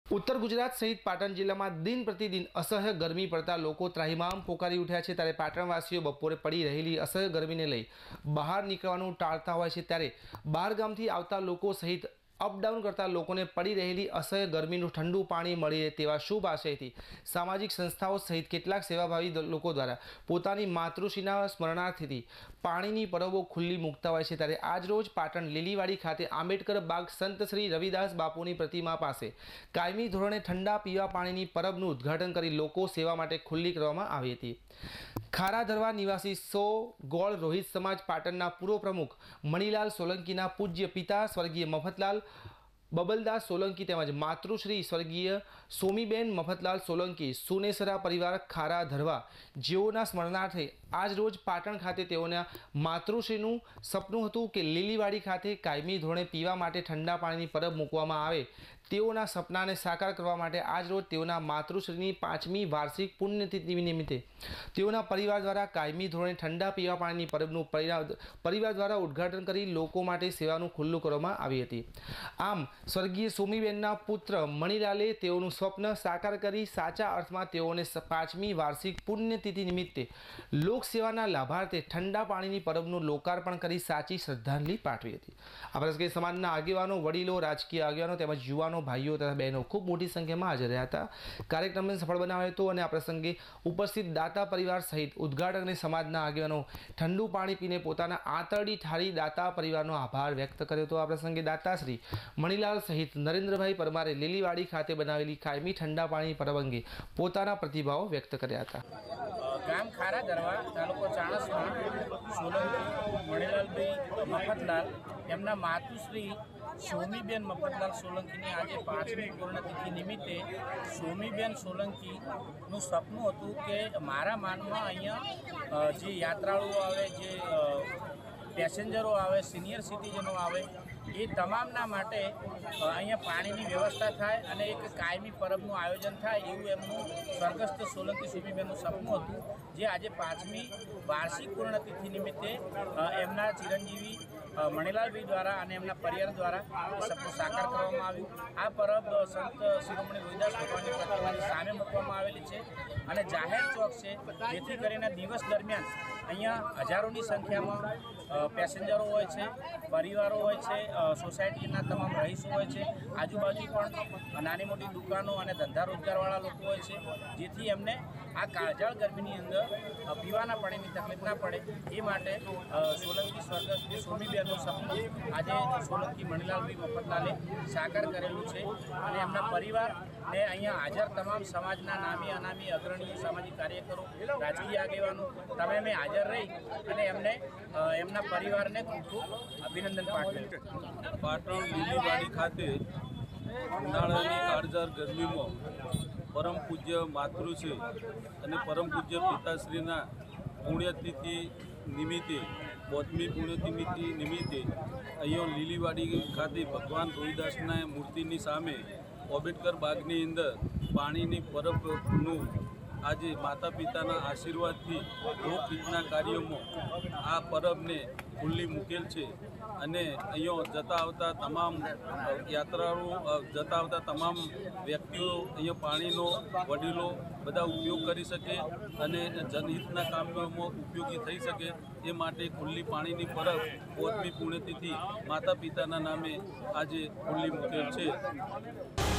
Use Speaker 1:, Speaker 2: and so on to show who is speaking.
Speaker 1: उत्तर गुजरात सहित पाटण जिल्ला में दिन प्रतिदिन असह्य गरमी पड़ता लोग त्राहिमाम पोकारी उठ्या है। त्यारे पाटणवासीओ बपोरे पड़ी रहेली असह्य गरमी ने लई बहार निकळवानुं टाळता होय छे। त्यारे बहारगामथी आवता लोको सहित अपडाउन करता लोकोने पड़ी रहेली असह्य गरमीनुं ठंडू पाणी मळी रहे तेवा शुभ आशयथी सामाजिक संस्थाओं सहित केटलाक सेवाभावी लोको द्वारा पोतानी मातृश्रीना स्मरणार्थीथी पाणीनी परबो खुल्ली मूकता होय छे। त्यारे आज रोज पाटण લીલીવાડી खाते आंबेडकर बाग संत श्री रविदास बापूनी प्रतिमा पासे कायमी धोरणे ठंडा पीवा पाणीनी परबनुं उद्घाटन करी लोको सेवा माटे खुल्ली करवामां आवी हती। खारा धरवा निवासी 100 गोळ रोहित समाज पाटणना पूर्व प्रमुख मणिलाल सोलंकीना पूज्य पिता स्वर्गीय मफतलाल बबलदास सोलंकी तेमज मातृश्री स्वर्गीय सोमीबेन मफतलाल सोलंकी सुनेसरा परिवार खारा धरवा जेओना स्मरणार्थे आज रोज पाटण खाते तेओना मातृश्रीનું सपનું હતું કે લીલીવાડી ખાતે કાયમી ધોરણે પીવા માટે ઠંડા પાણીની પરબ મૂકવામાં આવે। તેઓના સપનાને સાકાર કરવા માટે આજ રોજ તેઓના માતૃશ્રીની 5મી વાર્ષિક પુણ્યતિથિ નિમિત્તે તેઓના પરિવાર દ્વારા કાયમી ધોરણે ઠંડા પીવા પાણીની પરબનું પરિવાર દ્વારા ઉદ્ઘાટન કરી લોકો માટે સેવાનું ખુલ્લું કરવામાં આવી હતી। આમ સ્વર્ગીય સોમીબેનના પુત્ર મણિલાલે તેઓનું સ્વપ્ન સાકાર કરી સાચા અર્થમાં તેઓને 5મી વાર્ષિક પુણ્યતિથિ નિમિત્તે લોકસેવાના લાભાર્થે ઠંડા પાણીની પરબનું લોકાર્પણ કરી સાચી શ્રદ્ધાંજલિ પાઠવી હતી। આ પ્રસંગે સમાજના આગેવાનો વડીલો રાજકીય આગેવાનો તેમજ યુવાનો भाईओ तथा बहनों खूब मोटी संख्या में हाजर रहा था। कार्यक्रम में सफल बनाव्यो तो आ प्रसंगे उपस्थित दाता परिवार सहित उद्घाटक ने समाजना आगेवानो ठंडू पाणी पीने पोताना आंतरडी ठारी दाता परिवारनो आभार व्यक्त कर्यो। तो आ प्रसंगे दाताश्री मणिलाल सहित नरेन्द्रभाई परमारे લીલીવાડી खाते बनावेली कायमी ठंडा पाणी परब अंगे पोताना प्रतिभाव व्यक्त कर्या हता।
Speaker 2: गाम खारा धरवा तालुको चाणस्मा सोलंकी मणिलालभाई मफतलाल एमना मातुश्री सोमीबेन मफतलाल सोलंकीनी आज 5મી પૂર્ણતિથિ નિમિત્તે સોમીબેન સોલંકીનું સપનું હતું કે મારા માનમાં અહીંયા જે યાત્રાળુઓ આવે, જે પેસેન્જરો આવે, સિનિયર સિટીઝનો આવે, એ તમામના માટે અહીંયા પાણીની વ્યવસ્થા થાય અને એક કાયમી પરબનું આયોજન થાય એવું એમનું સ્વર્ગસ્થ સોલંકી સોમીબેનનું સપનું હતું, જે આજે 5મી વાર્ષિક પૂર્ણતિથિ નિમિત્તે એમના ચિરંજીવી મણિલાલભાઈ દ્વારા અને એમના પરિવાર દ્વારા સપનું સાકાર કરવામાં આવ્યું। આ પરબ સંત શિરોમણી રોહિદાસ ભગવાનની પ્રતિમાની સામે મૂકવામાં આવેલી છે અને જાહેર ચોક છે, જેથી કરીને દિવસ દરમિયાન અહીંયા હજારોની સંખ્યામાં પેસેન્જરો હોય છે, પરિવારો હોય છે, સોસાયટીના તમામ રહીશો હોય છે, આજુબાજુ પણ નાની મોટી દુકાનો અને ધંધા રોજગારવાળા લોકો હોય છે, જેથી એમને આ કાળઝાળ ગરમીની અંદર પીવાના પાણીની તકલીફ ના પડે એ માટે સોલંકી સ્વર્ગસ્થ સોમીબેનનું સપનું આજે સોલંકી મણિલાલભાઈ મફતલાલે સાકાર કરેલું છે અને એમના પરિવારને અહીંયા હાજર તમામ સમાજના નામી અનામી અગ્રણીઓ, સામાજિક કાર્યકરો, રાજકીય આગેવાનો તમે હાજર રહી અને એમને એમના પરિવારને ખૂબ ખૂબ અભિનંદન પાઠવ્યું।
Speaker 3: પાટણ લીલીવાડી ખાતે ઉનાળાની કાળઝાળ ગરમીમાં પરમ પૂજ્ય માતૃશ્રી અને પરમ પૂજ્ય પિતાશ્રીના પુણ્યતિથિ નિમિત્તે 5મી પુણ્યતિથિ નિમિત્તે અહીંયા લીલીવાડી ખાતે ભગવાન રોહિદાસના મૂર્તિની સામે આંબેડકર બાગની અંદર પાણીની પરબનું આજે માતા પિતાના આશીર્વાદથી લોકહિતના કાર્યોમાં આ પરબને ખુલ્લી મૂકેલ છે અને અહીંયા જતા આવતા તમામ યાત્રાળુઓ, જતા આવતા તમામ વ્યક્તિઓ અહીંયા પાણીનો વડીલો બધા ઉપયોગ કરી શકે અને જનહિતના કામોમાં ઉપયોગી થઈ શકે એ માટે ખુલ્લી પાણીની પરબ 5મી પુણ્યતિથિ માતા પિતાના નામે આજે ખુલ્લી મૂકેલ છે।